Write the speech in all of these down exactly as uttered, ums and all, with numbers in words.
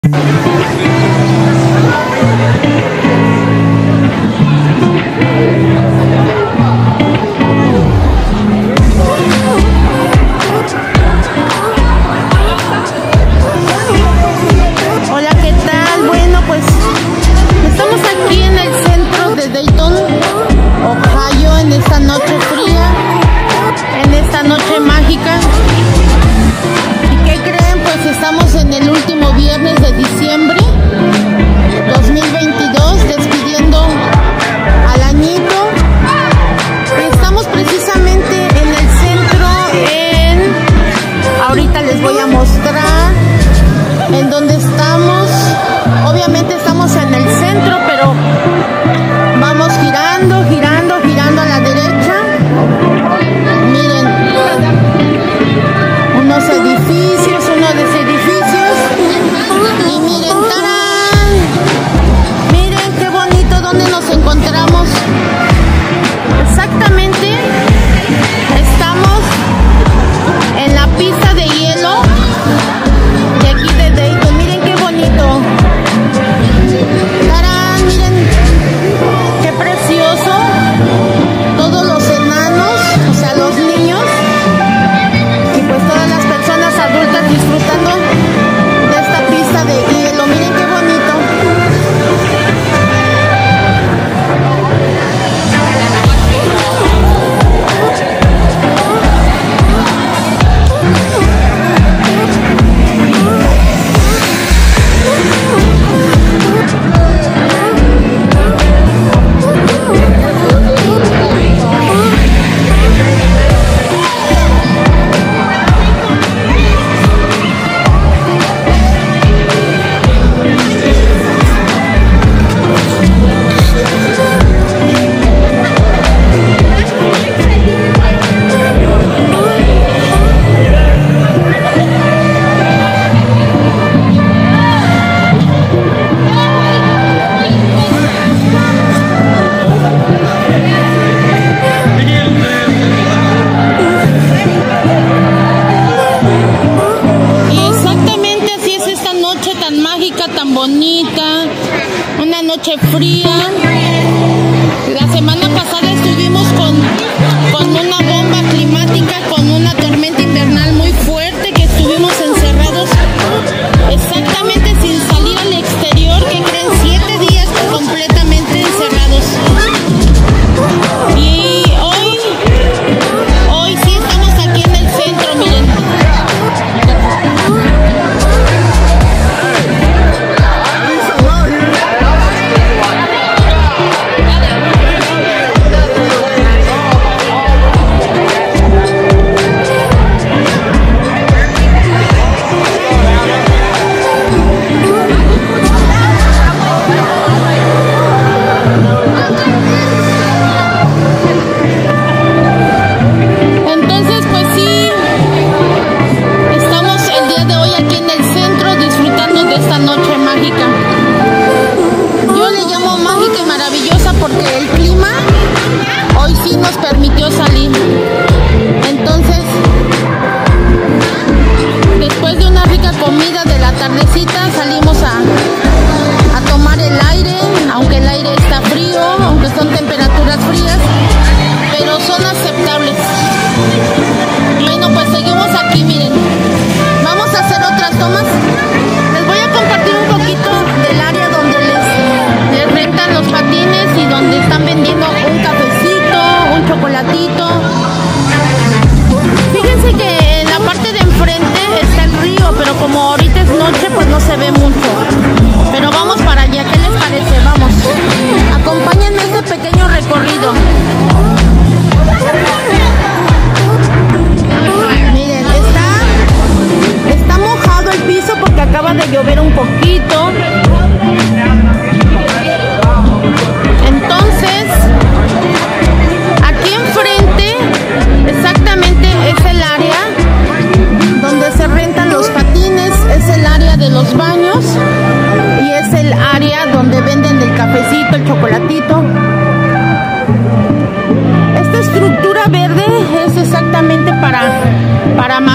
Esta estructura verde es exactamente para, para amarrar las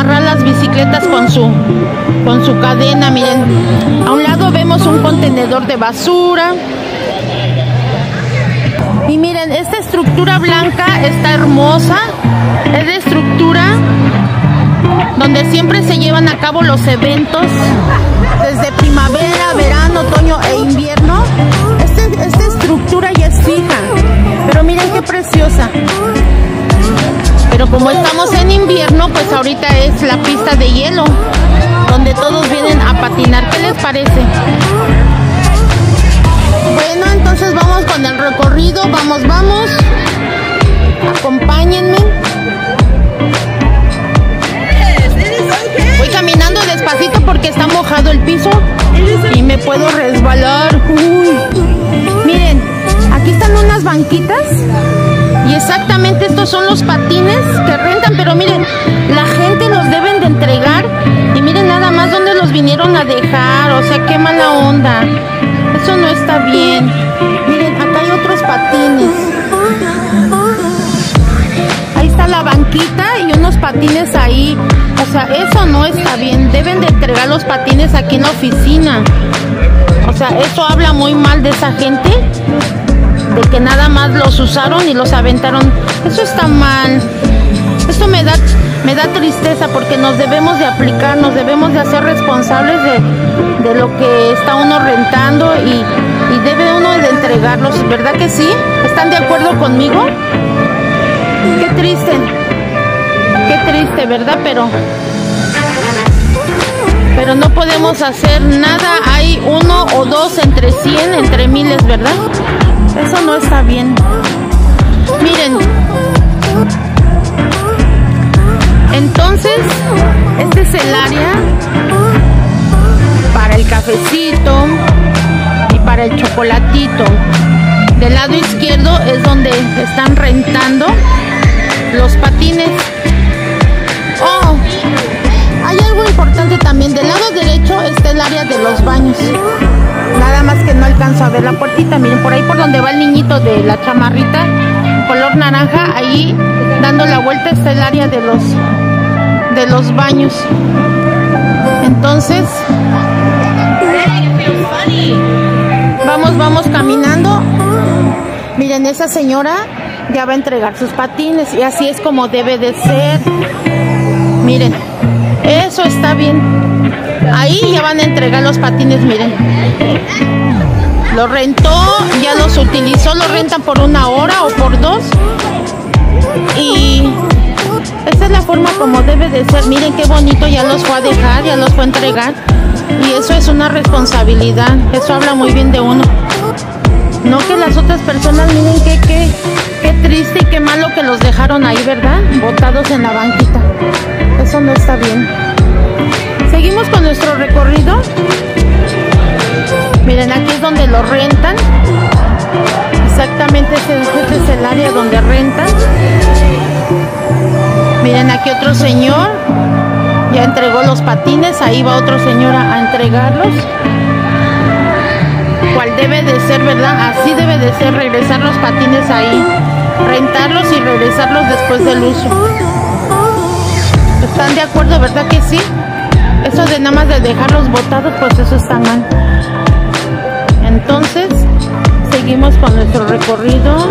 bicicletas con su, con su cadena. Miren, a un lado vemos un contenedor de basura. Y miren, esta estructura blanca está hermosa. Es de estructura donde siempre se llevan a cabo los eventos, desde primavera, verano, otoño e invierno. Este, esta estructura ya es fija, pero miren qué preciosa. Pero como estamos en invierno, pues ahorita es la pista de hielo, donde todos vienen a patinar. ¿Qué les parece? Bueno, entonces vamos con el recorrido. Vamos, vamos. Acompáñenme. Voy caminando despacito porque está mojado el piso y me puedo resbalar. Uy. Miren, aquí están unas banquitas y exactamente estos son los patines que rentan, pero miren, la gente los deben de entregar y miren nada más dónde los vinieron a dejar. O sea, qué mala onda. Eso no está bien. Miren, acá hay otros patines. Ahí está la banquita y unos patines ahí. O sea, eso no está bien. Deben de entregar los patines aquí en la oficina. O sea, eso habla muy mal de esa gente, de que nada más los usaron y los aventaron. Eso está mal. Esto me da, me da tristeza porque nos debemos de aplicar, nos debemos de hacer responsables de, de lo que está uno rentando y, y debe uno de entregarlos. ¿Verdad que sí? ¿Están de acuerdo conmigo? Qué triste. Qué triste, ¿verdad? Pero, pero no podemos hacer nada. Hay uno o dos entre cien, entre miles, ¿verdad? Eso no está bien. Miren. Entonces, este es el área para el cafecito y para el chocolatito. Del lado izquierdo es donde están rentando los patines. Oh, hay algo importante también. Del lado derecho está el área de los baños. Nada más que no alcanzo a ver la puertita. Miren, por ahí por donde va el niñito de la chamarrita color naranja, ahí dando la vuelta está el área de los de los baños. Entonces, vamos, vamos caminando. Miren, esa señora ya va a entregar sus patines y así es como debe de ser. Miren, eso está bien. Ahí ya van a entregar los patines, miren. Los rentó, ya los utilizó, los rentan por una hora o por dos. Y esa es la forma como debe de ser. Miren qué bonito, ya los fue a dejar, ya los fue a entregar. Y eso es una responsabilidad. Eso habla muy bien de uno. No que las otras personas, miren qué, qué, qué triste y qué malo que los dejaron ahí, ¿verdad? Botados en la banquita. Eso no está bien. Seguimos con nuestro recorrido. Miren, aquí es donde lo rentan. Exactamente este, este es el área donde rentan. Miren, aquí otro señor ya entregó los patines. Ahí va otro señor a, a entregarlos. Cual debe de ser, ¿verdad? Así debe de ser, regresar los patines ahí, rentarlos y regresarlos después del uso. ¿Están de acuerdo, verdad que sí? Eso de nada más de dejarlos botados, pues eso está mal. Entonces, seguimos con nuestro recorrido.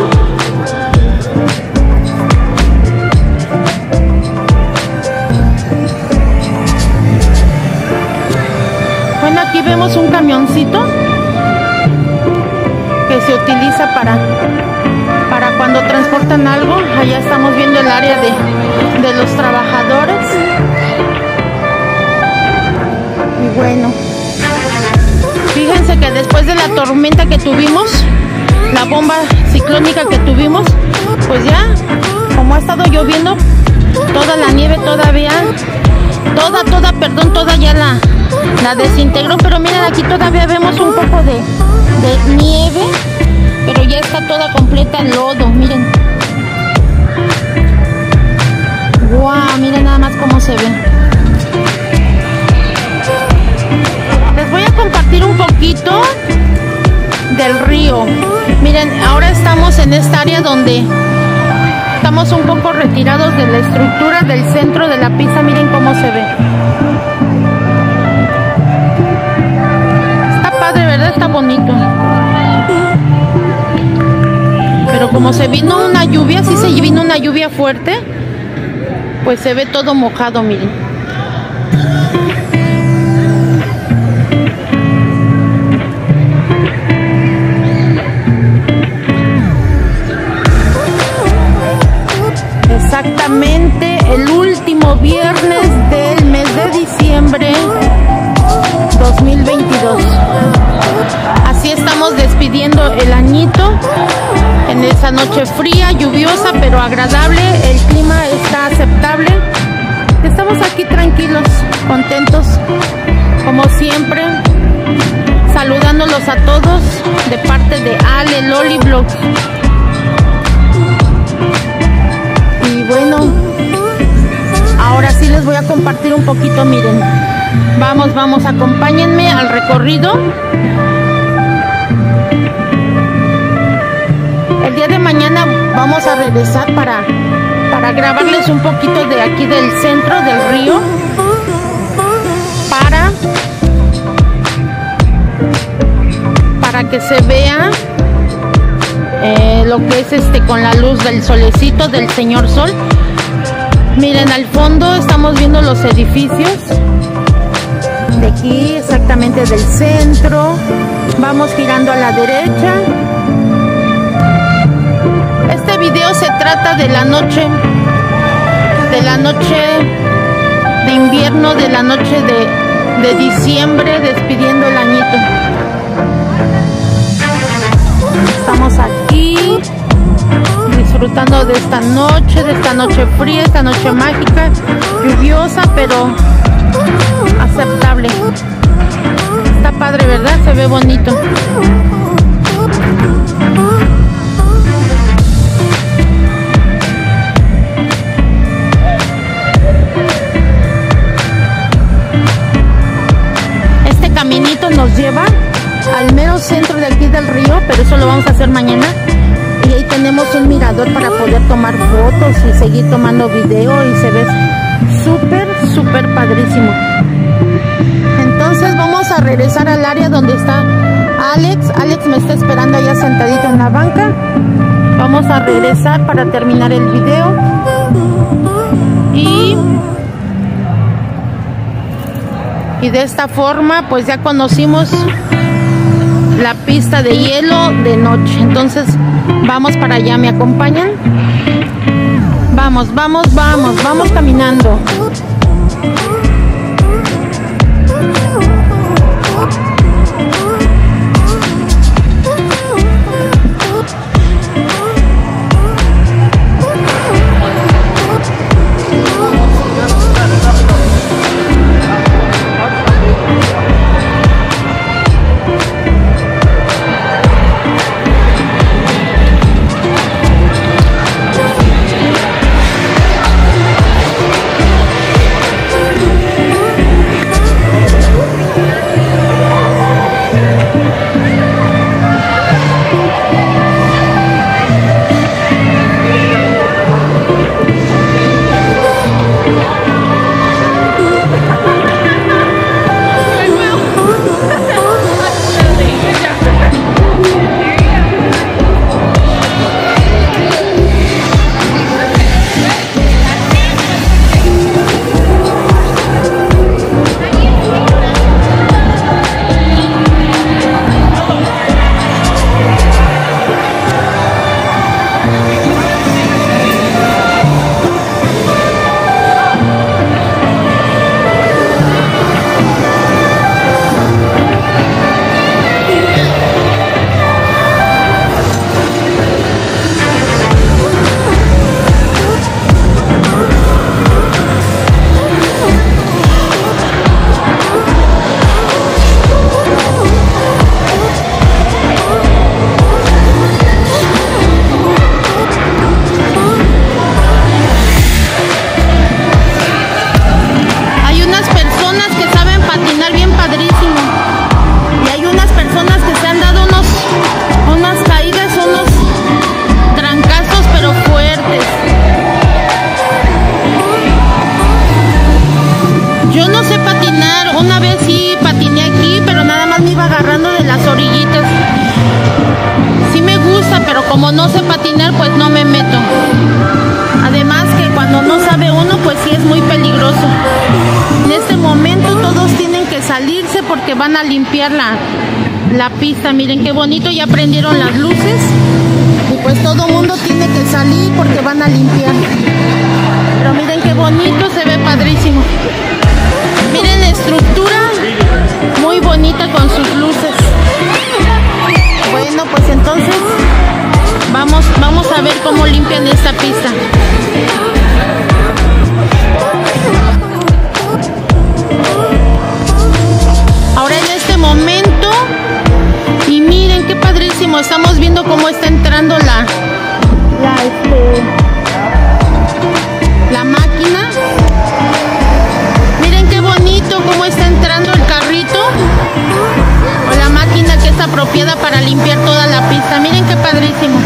Bueno, aquí vemos un camioncito que se utiliza para, para cuando transportan algo. Allá estamos viendo el área de, de los trabajadores. Y bueno, fíjense que después de la tormenta que tuvimos, la bomba ciclónica que tuvimos, pues ya, como ha estado lloviendo, toda la nieve todavía, toda, toda, perdón, toda ya la, la desintegró. Pero miren, aquí todavía vemos un poco de, de nieve, pero ya está toda completa en lodo, miren. Wow, miren nada más cómo se ve. Les voy a compartir un poquito del río. Miren, ahora estamos en esta área donde estamos un poco retirados de la estructura del centro de la pista. Miren cómo se ve. Está padre, ¿verdad? Está bonito. Pero como se vino una lluvia, sí se vino una lluvia fuerte, pues se ve todo mojado, miren. Exactamente el último viernes del mes de diciembre dos mil veintidós. Así estamos despidiendo el añito en esa noche fría, lluviosa, pero agradable. El clima está aceptable. Estamos aquí tranquilos, contentos, como siempre, saludándolos a todos de parte de Ale Loli Vlogs. Y bueno, ahora sí les voy a compartir un poquito, miren. Vamos, vamos, acompáñenme al recorrido. El día de mañana vamos a regresar para, para grabarles un poquito de aquí del centro del río. Para, para que se vea eh, lo que es este con la luz del solecito del señor sol. Miren, al fondo estamos viendo los edificios de aquí, exactamente del centro. Vamos girando a la derecha. Este video se trata de la noche, de la noche de invierno, de la noche de, de diciembre, despidiendo el añito. Estamos aquí disfrutando de esta noche, de esta noche fría, esta noche mágica, lluviosa, pero aceptable. Está padre, ¿verdad? Se ve bonito. Este caminito nos lleva al mero centro de aquí del río, pero eso lo vamos a hacer mañana. Y ahí tenemos un mirador para poder tomar fotos y seguir tomando video, y se ve súper, súper padrísimo. Entonces vamos a regresar al área donde está Alex. Alex me está esperando allá sentadito en la banca. Vamos a regresar para terminar el video. Y, y de esta forma pues ya conocimos la pista de hielo de noche. Entonces vamos para allá, ¿me acompañan? Vamos, vamos, vamos, vamos caminando. de las orillitas. Sí me gusta, pero como no sé patinar, pues no me meto. Además que cuando no sabe uno, pues sí es muy peligroso. En este momento todos tienen que salirse porque van a limpiar la, la pista. Miren qué bonito, ya prendieron las luces. Y pues todo mundo tiene que salir porque van a limpiar. Pero miren qué bonito, se ve padrísimo. Miren la estructura, muy bonita con sus luces. Bueno, pues entonces vamos, vamos a ver cómo limpian esta pista. Ahora en este momento, y miren qué padrísimo, estamos viendo cómo está entrando la, la, este, la máquina. Miren qué bonito cómo está entrando el carrito o la máquina que es apropiada para limpiar toda la pista. Miren qué padrísimo.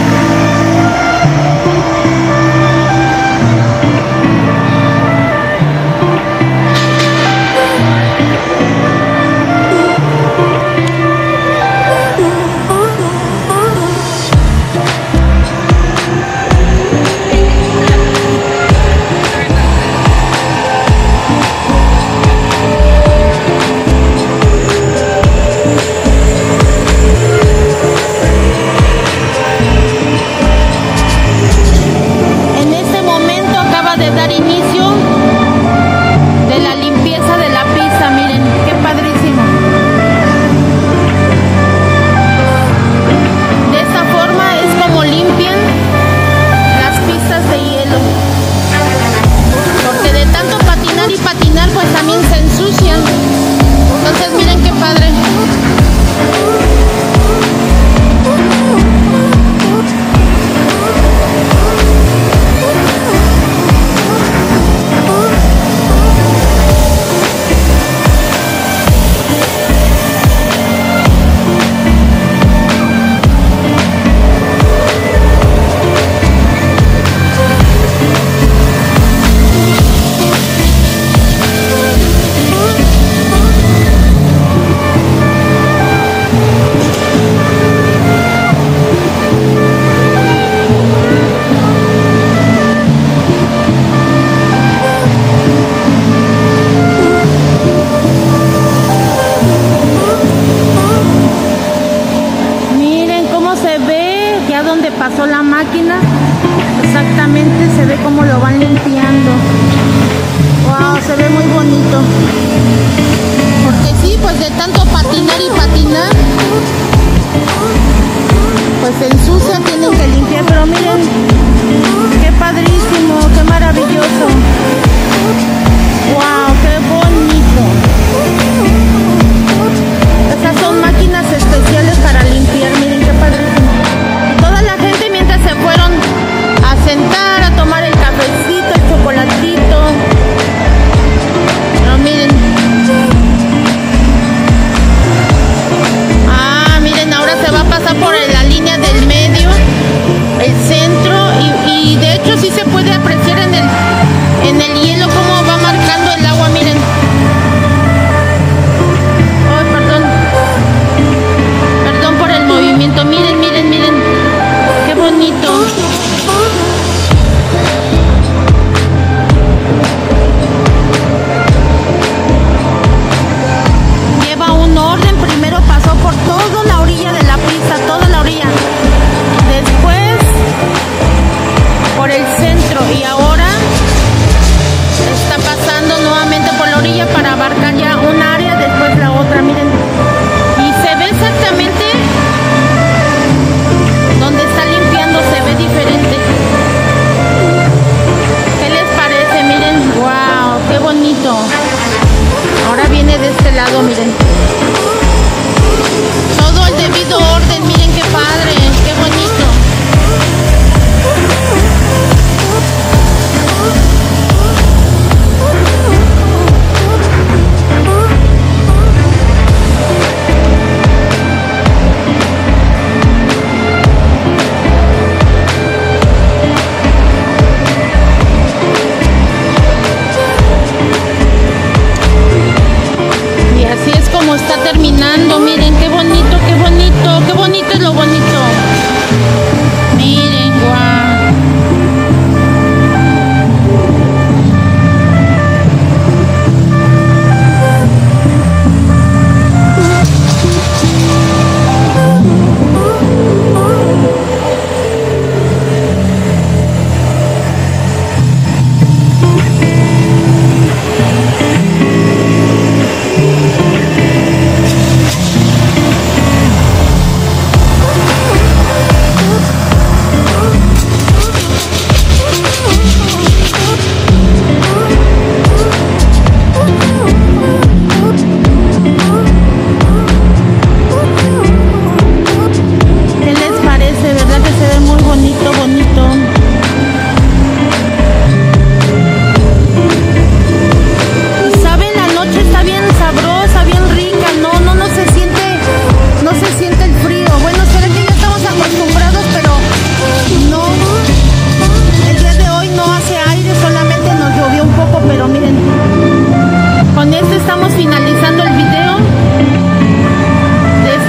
Pasó la máquina, exactamente se ve cómo lo van limpiando. Wow, se ve muy bonito. Porque sí, pues de tanto patinar y patinar, pues se ensucia, tienen que limpiar. Pero miren, qué padrísimo, qué maravilloso. Wow, qué bonito. Estas son máquinas especiales para limpiar, miren qué padrísimo. Toda la gente mientras se fueron a sentar, a tomar el cafecito, el chocolatito. Pero miren.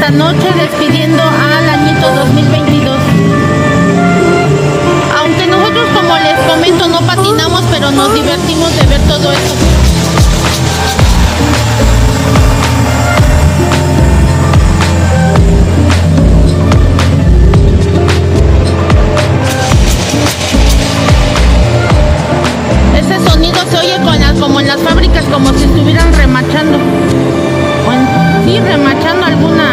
la noche despidiendo al añito dos mil veintidós. Aunque nosotros, como les comento, no patinamos, pero nos divertimos de ver todo eso. Ese sonido se oye con las, como en las fábricas, como si estuvieran remachando. Bueno, sí, remachando alguna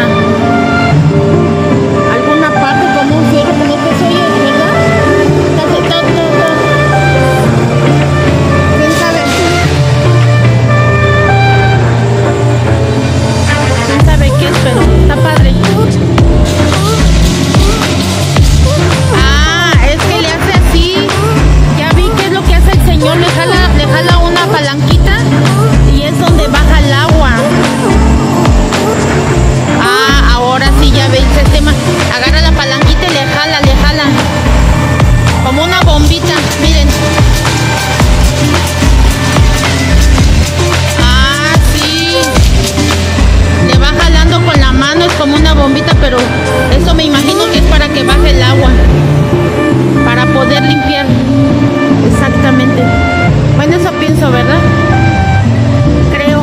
alguna parte, como un fierro, como que se oye, ¿verdad? Casi todo, todo, todo. ¿Quién sabe? ¿Quién sabe qué es? Pero está padre. Ah, es que le hace así. Ya vi qué es lo que hace el señor. Le jala, le jala una palanquita y es donde baja el agua. Ah, ahora sí ya ve el sistema. Agarra la palanquita y le jala, le jala. Como una bombita, miren. Ah, sí. Le va jalando con la mano, es como una bombita, pero eso me imagino que es para que baje el agua. Para poder limpiar. Exactamente. Bueno, eso pienso, ¿verdad? Creo.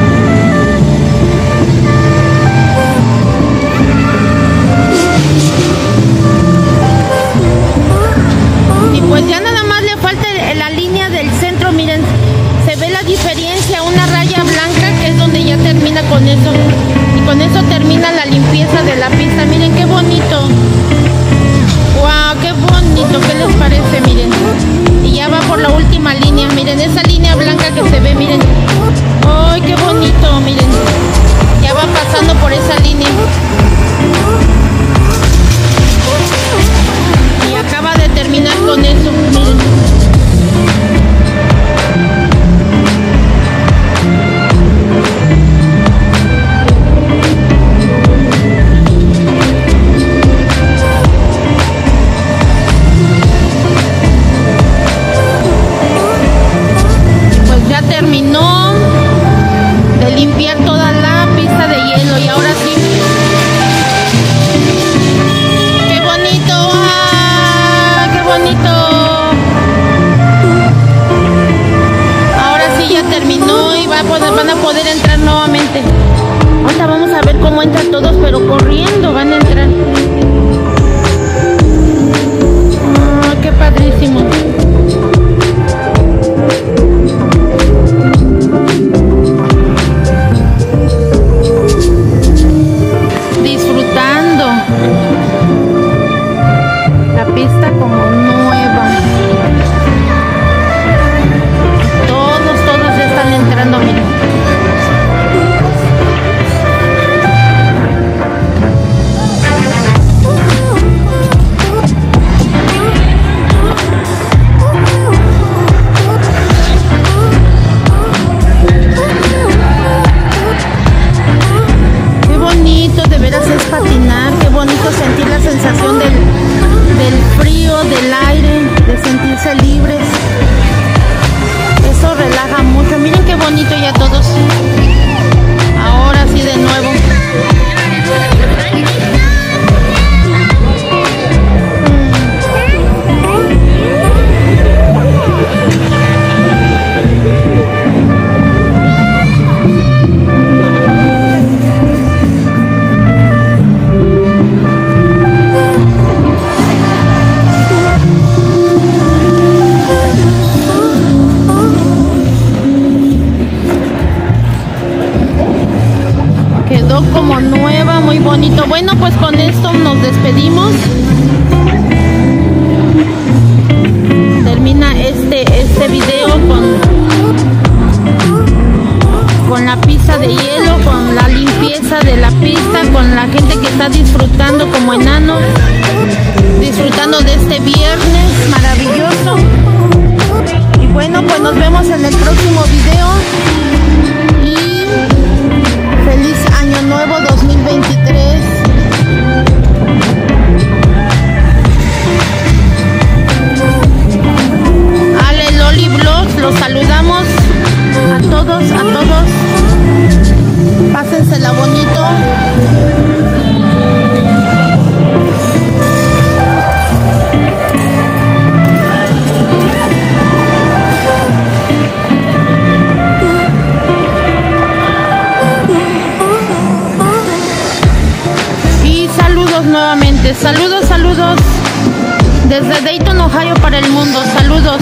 Y pues ya nada más le falta la línea del centro, miren, se ve la diferencia, una raya blanca que es donde ya termina con eso. Y con eso termina la limpieza de la pista, miren qué bonito. Wow, qué bonito, ¿qué les parece? Miren. Y ya va por la última línea, miren, esa línea blanca que se ve, miren. ¡Ay, qué bonito! Miren, ya va pasando por esa línea. Y acaba de terminar con eso, miren. Terminó de limpiar toda la pista de hielo y ahora sí. ¡Qué bonito! ¡Ah! ¡Qué bonito! Ahora sí ya terminó y va a poder, van a poder entrar nuevamente. Ahorita vamos a ver cómo entran todos, pero corriendo van a entrar. ¡Ah! ¡Qué padrísimo! Disfrutando la pista como nueva. Todos, todos están entrando, miren. De veras es patinar, qué bonito sentir la sensación del, del frío, del aire, de sentirse libres. Eso relaja mucho. Miren qué bonito ya todos. Ahora sí de nuevo. Como nueva, muy bonito. Bueno, pues con esto nos despedimos. Termina este este video con con la pista de hielo, con la limpieza de la pista, con la gente que está disfrutando como enanos, disfrutando de este viernes maravilloso. Y bueno, pues nos vemos en el próximo video. Y feliz año nuevo dos mil veintitrés. Ale Loli Vlogs, los saludamos a todos, a todos. Pásensela bonito. saludos nuevamente. Saludos, saludos. Desde Dayton, Ohio para el mundo. Saludos.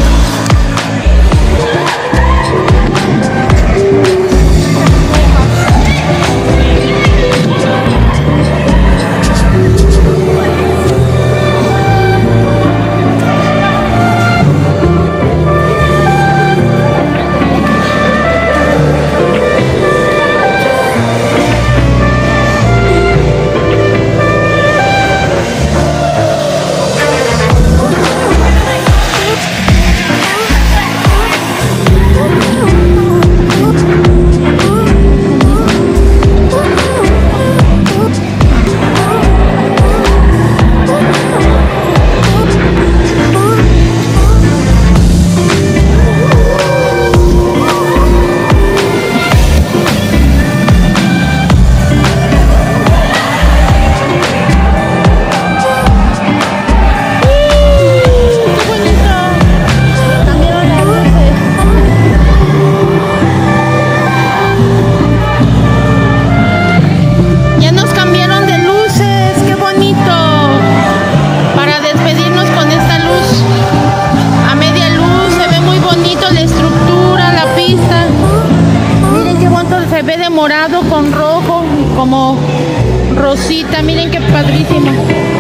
Morado con rojo, como rosita, miren qué padrísimo.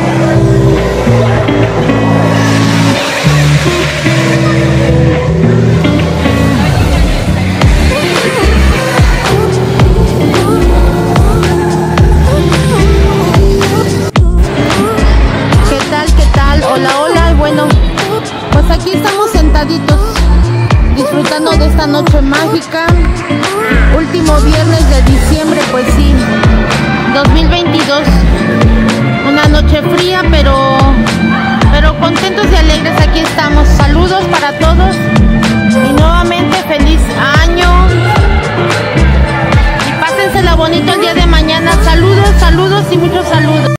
¿Qué tal, qué tal? Hola, hola, bueno, pues aquí estamos sentaditos disfrutando de esta noche mágica. Último viernes de diciembre, pues sí, dos mil veintidós. Una noche fría, pero pero con